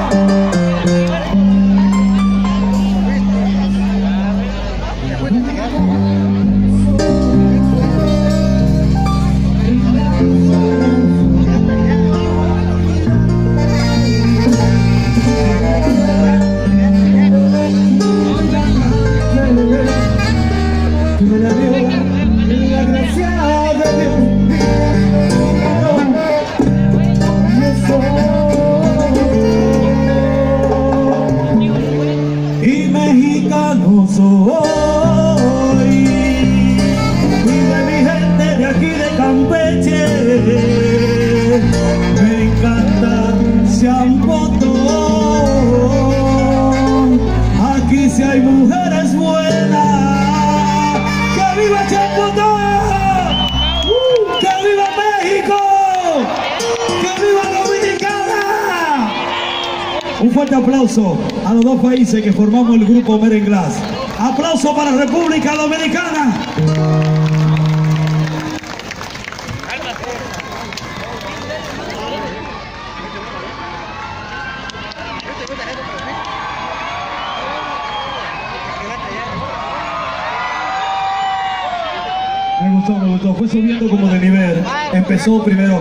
Un fuerte aplauso a los dos países que formamos el grupo Merenglás. Aplauso para República Dominicana. Me gustó, fue subiendo como de nivel. Empezó primero.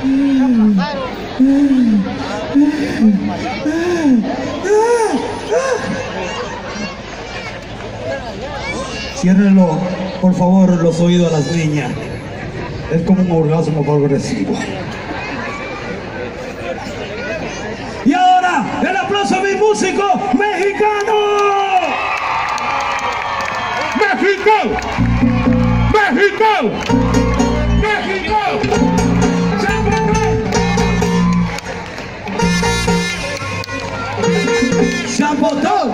Ciérrenlo, por favor, los oídos a las niñas. Es como un orgasmo progresivo. Y ahora, el aplauso a mi músico mexicano. ¡México! ¡México! ¡México! ¡Chapotón!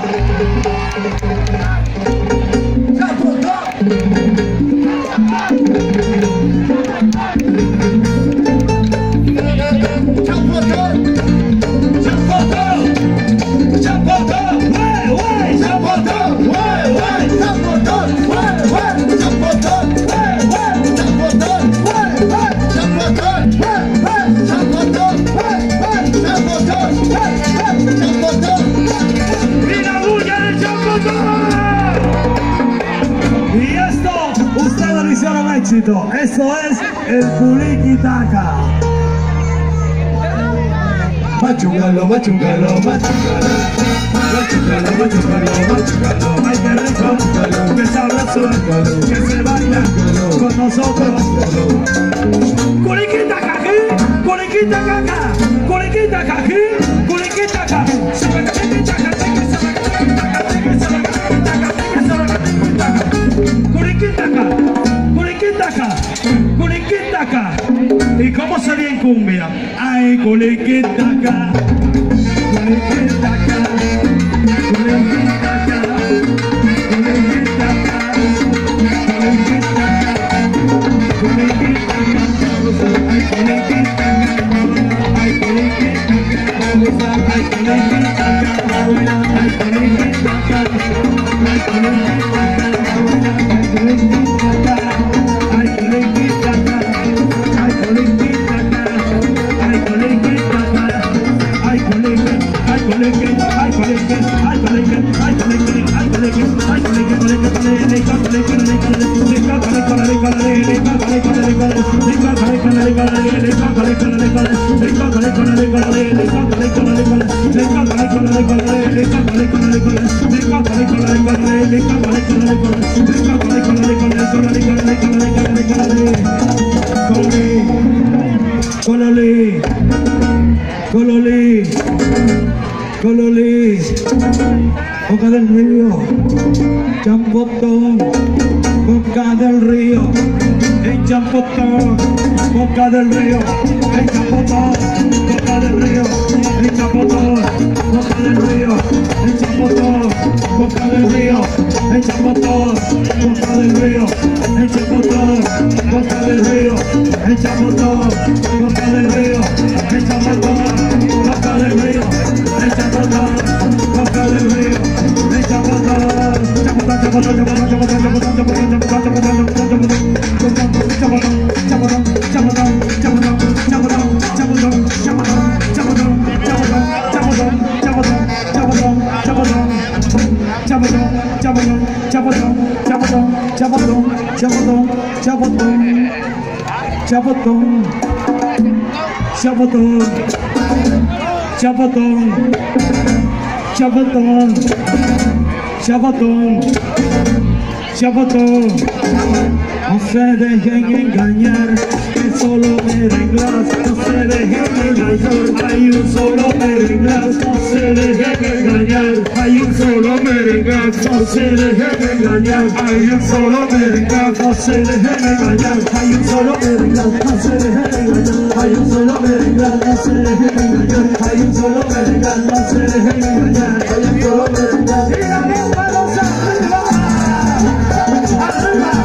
Y esto, ustedes lo hicieron éxito. Eso es el Culiquitaca. Machungalo, machungalo, machungalo. Machungalo, machungalo, machungalo. Ay, qué rico, que sabroso, que se baila con nosotros. Culiquitaca aquí, Culiquitaca, Culiquitaca aquí, Culiquitaca. Culiquitaca, Culiquitaca, Culiquitaca. ¿Y cómo sería en cumbia? Ay, Culiquitaca, Culiquitaca, Culiquitaca, Culiquitaca, Culiquitaca, Culiquitaca, ay, Culiquitaca, ay, Culiquitaca, ay, Culiquitaca, ay, Culiquitaca, ay, Culiquitaca. Cololí, Cololí, Cololí, Boca del Río, Champotón, Boca del Río, en Champotón, Boca del Río, en Champotón, Boca del Río, en Champotón, Boca del Río, en Champotón, Boca del Río, en Champotón, Boca del Río, en Champotón, Boca del Río, en Champotón, Boca del Río, en Champotón, Boca del Río, en Champotón, Boca del Río, en Champotón, Champotón, chapotón, chapotón, chapotón, chapotón, chapotón, chapotón, chapotón, chapotón, chapotón, chapotón, chapotón, chapotón. No se dejen engañar, que solo merenglas, no se dejen engañar, hay un solo merenglas, no se dejen engañar, hay un solo merenglas, no se dejen engañar, hay un solo merenglas, no se dejen engañar, hay un solo merenglas, no se dejen engañar, hay un solo merenglas, no se dejen engañar, hay un solo merenglas, no se dejen engañar, hay un solo merenglas. ¡Y la bomba nos arriba! ¡Arriba!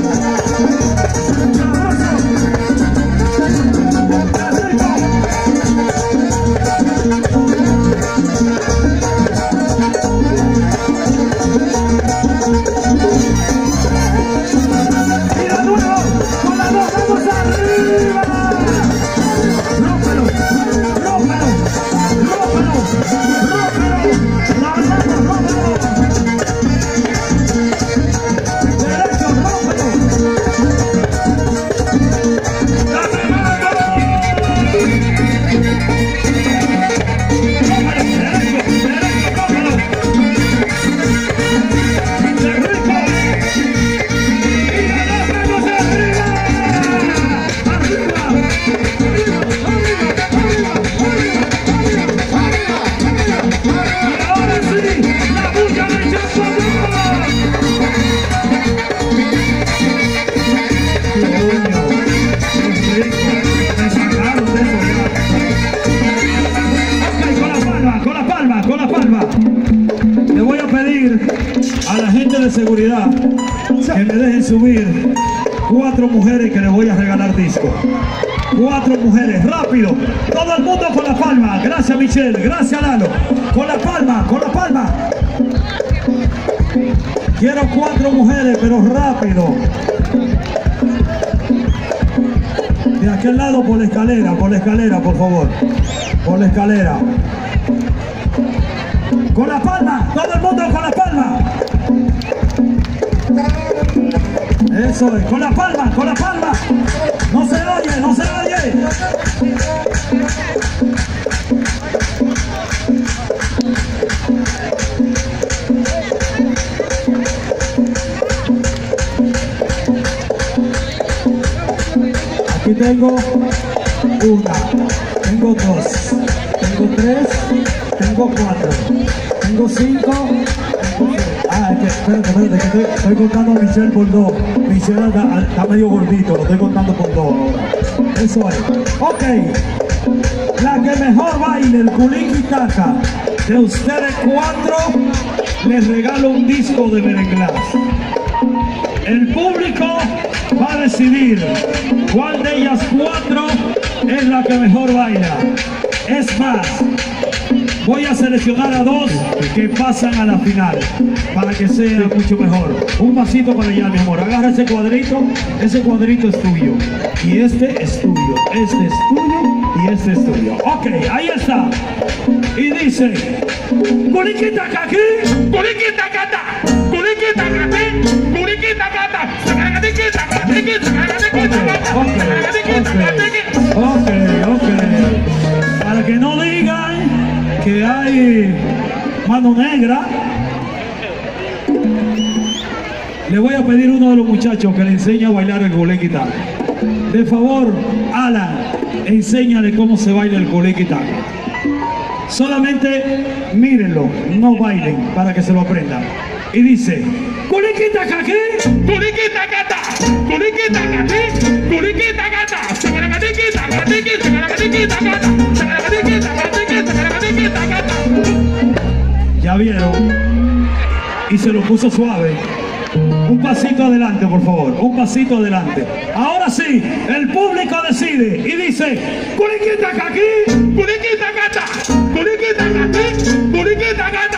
Le voy a pedir a la gente de seguridad que me dejen subir 4 mujeres que les voy a regalar discos. 4 mujeres, rápido. Todo el mundo con la palma. Gracias Michelle, gracias Lalo. Con la palma, con la palma. Quiero 4 mujeres, pero rápido. De aquel lado por la escalera, por favor. Por la escalera. Con la palma, todo el mundo con la palma. Eso es, con la palma, con la palma. No se oye, no se oye. Aquí tengo 1, tengo 2, tengo 3, tengo 4, tengo 5, es que, espérate, que estoy contando a Michelle por 2. Michelle está medio gordito, lo estoy contando por 2 ahora. Eso es. Ok, la que mejor baile el culiquitaca de ustedes 4, les regalo un disco de merenglás. El público va a decidir cuál de ellas 4 es la que mejor baila. Es más, voy a seleccionar a 2 que pasan a la final para que sea mucho mejor. Un pasito para allá, mi amor. Agarra ese cuadrito es tuyo. Y este es tuyo. Este es tuyo y este es tuyo. Ok, ahí está. Y dice: Culiquita caqui, culiquita cata, culiquita cati, culiquita cata. Ok. Para que no digan que hay mano negra, le voy a pedir a uno de los muchachos que le enseñe a bailar el culiquitaca. De favor, Alan, enséñale cómo se baila el culiquitaca. Solamente mírenlo, no bailen, para que se lo aprendan. Y dice: culiquitaca, ¿qué? Culiquitacata, culiquitacati, culiquitacata. Ya vieron, y se lo puso suave. Un pasito adelante, por favor, un pasito adelante. Ahora sí, el público decide y dice: culiquitaca aquí, culiquitacata, culiquitacati, culiquitacata.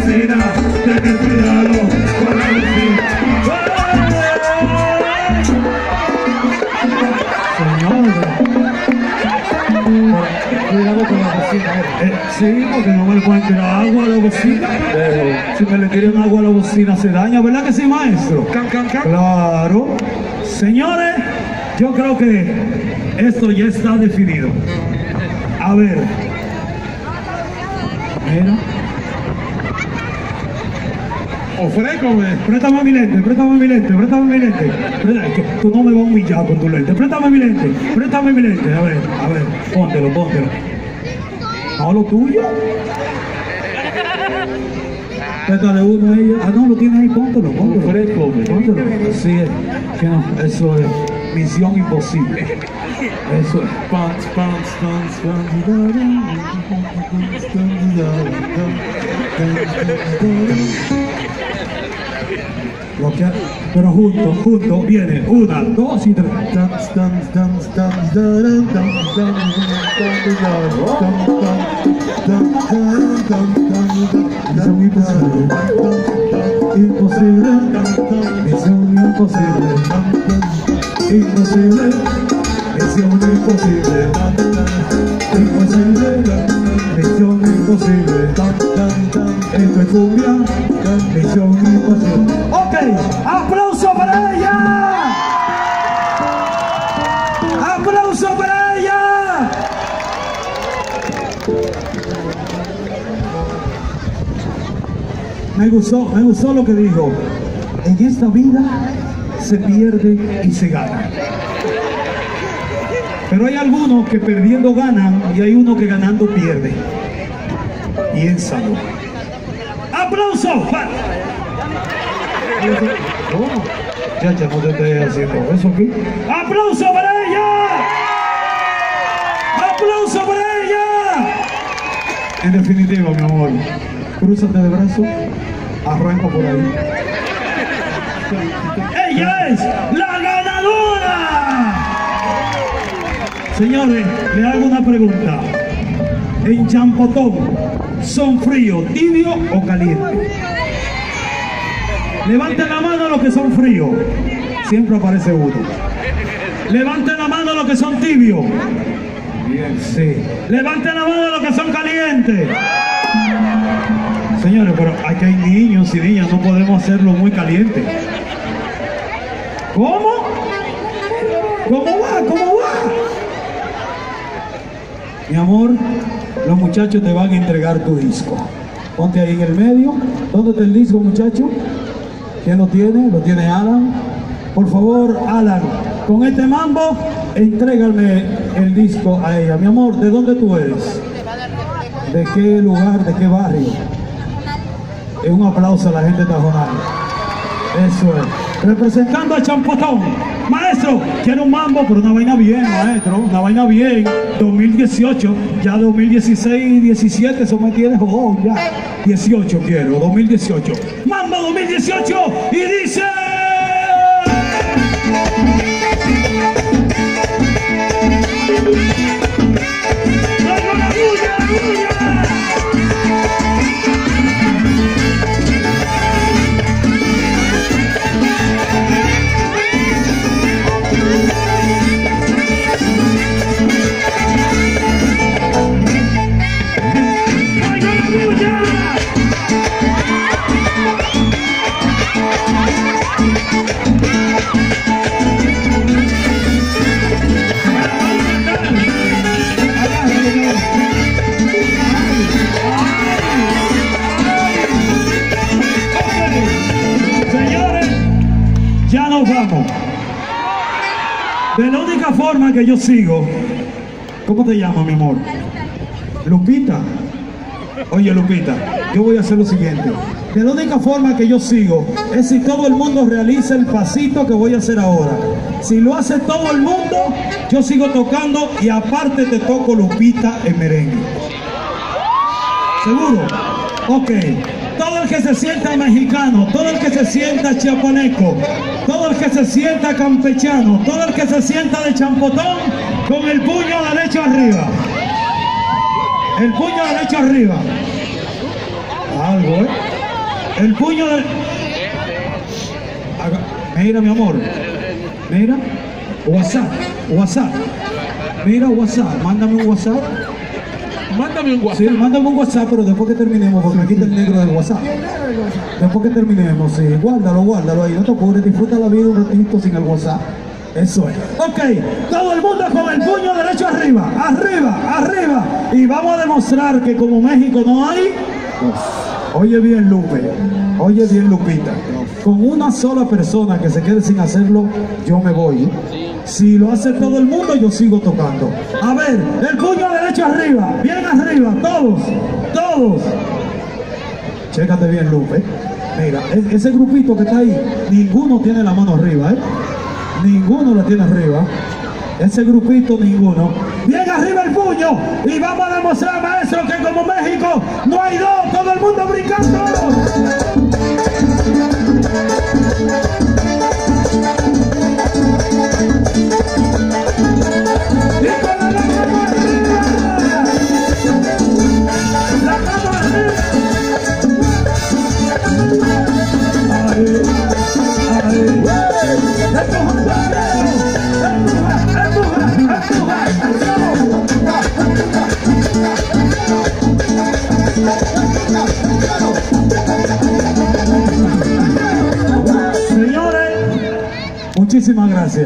tener cuidado con la vecina. Cuidado con la bocina. Sí, porque no me le pueden tirar agua a la bocina. Si me le tiran agua a la bocina se daña, ¿verdad que sí, maestro? Claro. Señores, yo creo que esto ya está definido. A ver. Mira. Ofrécome. Préstame mi lente, préstame mi lente, préstame mi lente. Tú no me vas a humillar con tu lente. Préstame mi lente, préstame mi lente. A ver, póntelo, póntelo. ¿No lo tuyo? Préstale uno a ella. Ah, no, lo tienes ahí, póntelo, póntelo. Póntelo. Así es. Que no, eso es misión imposible. Eso es. Pero juntos, viene 1, 2 y 3. Misión imposible. Imposible. Misión imposible. Imposible. Misión imposible. Imposible. Misión imposible. Esto es cumbia. Misión imposible. Ok, aplauso para ella. Aplauso para ella. Me gustó lo que dijo. En esta vida se pierde y se gana. Pero hay algunos que perdiendo ganan y hay unos que ganando pierden. Piénsalo. ¡Aplauso! Ya no te estés haciendo eso aquí. ¡Aplauso para ella! ¡Aplauso para ella! En definitiva, mi amor, crúzate de brazos, arranca por ahí. ¡Ella es la ganadora! Señores, le hago una pregunta. En Champotón, ¿son fríos, tibios o calientes? Levanten la mano los que son fríos. Siempre aparece uno. Levanten la mano los que son tibios. Bien, sí. Levanten la mano los que son calientes. Señores, pero aquí hay niños y niñas, no podemos hacerlo muy caliente. ¿Cómo? ¿Cómo va? ¿Cómo va? Mi amor, los muchachos te van a entregar tu disco. Ponte ahí en el medio. ¿Dónde está el disco, muchacho? ¿Quién lo tiene? ¿Lo tiene Alan? Por favor, Alan, con este mambo, entrégame el disco a ella. Mi amor, ¿de dónde tú eres? ¿De qué lugar? ¿De qué barrio? Un aplauso a la gente tajonal. Eso es. Representando a Champotón. Maestro, quiero un mambo, pero una vaina bien, maestro. Una vaina bien. 2018, ya 2016, 17, eso me tiene jodón, ya. 18 quiero, 2018. Mambo 2018 y dice... Vamos. De la única forma que yo sigo, ¿cómo te llamas, mi amor? Lupita. Oye, Lupita, yo voy a hacer lo siguiente. De la única forma que yo sigo es si todo el mundo realiza el pasito que voy a hacer ahora. Si lo hace todo el mundo, yo sigo tocando y aparte te toco, Lupita, en merengue. ¿Seguro? Ok. Todo el que se sienta mexicano, todo el que se sienta chiapaneco, todo el que se sienta campechano, todo el que se sienta de Champotón, con el puño derecho arriba. El puño derecho arriba. Algo, El puño del... Mira, mi amor. Mira. WhatsApp. Mira, WhatsApp. Mándame un WhatsApp. Mándame un WhatsApp. Sí, mándame un WhatsApp, pero después que terminemos, porque aquí está el negro del WhatsApp. Después que terminemos, sí. Guárdalo ahí. No te apures, disfruta la vida un ratito sin el WhatsApp. Eso es. Ok, todo el mundo con el puño derecho arriba. Y vamos a demostrar que como México no hay... Oye bien, Lupe. Oye bien, Lupita. Con una sola persona que se quede sin hacerlo, yo me voy. Si lo hace todo el mundo, yo sigo tocando. A ver, el puño derecho arriba. Bien arriba, todos. Chécate bien, Lupe. Mira, ese grupito que está ahí, ninguno tiene la mano arriba, ¿eh? Ninguno la tiene arriba. Ese grupito, ninguno. Bien arriba el puño. Y vamos a demostrar, maestro, que como México no hay dos. Todo el mundo brincando. Y con la mano arriba. La mano arriba. Señores, muchísimas gracias.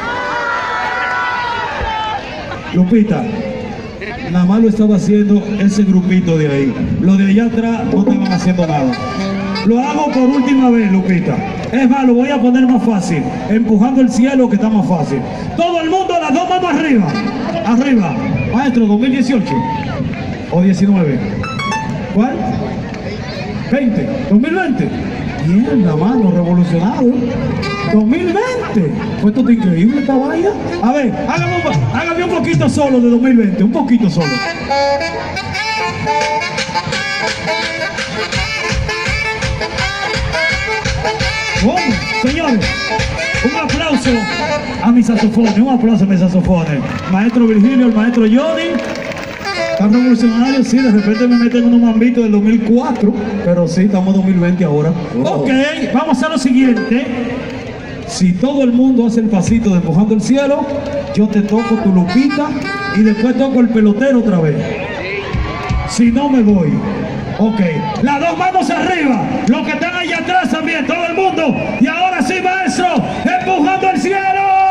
Lupita, nada más lo estaba haciendo ese grupito de ahí. Lo de allá atrás no estaban haciendo nada. Lo hago por última vez, Lupita. Es más, lo voy a poner más fácil. Empujando el cielo, que está más fácil. Todo el mundo, las dos manos arriba. Arriba. Maestro, 2018 o 19. ¿Cuál? 20. 2020. Bien, la mano, revolucionado. 2020. Pues esto está increíble, esta vaina. A ver, hágame un poquito solo de 2020. Un poquito solo. Bueno, señores, un aplauso a mis saxofones, Maestro Virgilio, el maestro Johnny. Están revolucionarios, sí, de repente me meten unos mambitos del 2004, pero sí, estamos en 2020 ahora. Ok, vamos a hacer lo siguiente. Si todo el mundo hace el pasito de empujando el cielo, yo te toco tu Lupita y después toco el pelotero otra vez. Si no, me voy. Ok, las dos manos arriba, los que están allá atrás también, todo el mundo. Y ahora sí, maestro, empujando el cielo.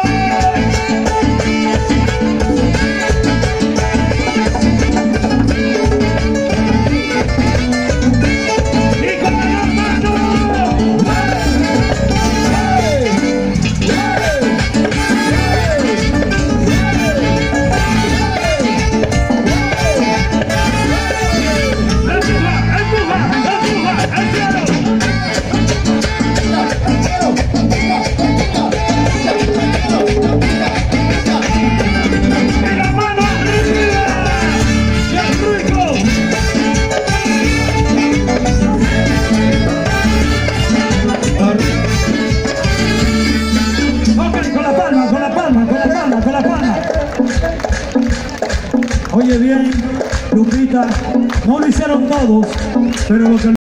Y con las manos. Oye bien, Lupita, no lo hicieron todos, pero lo que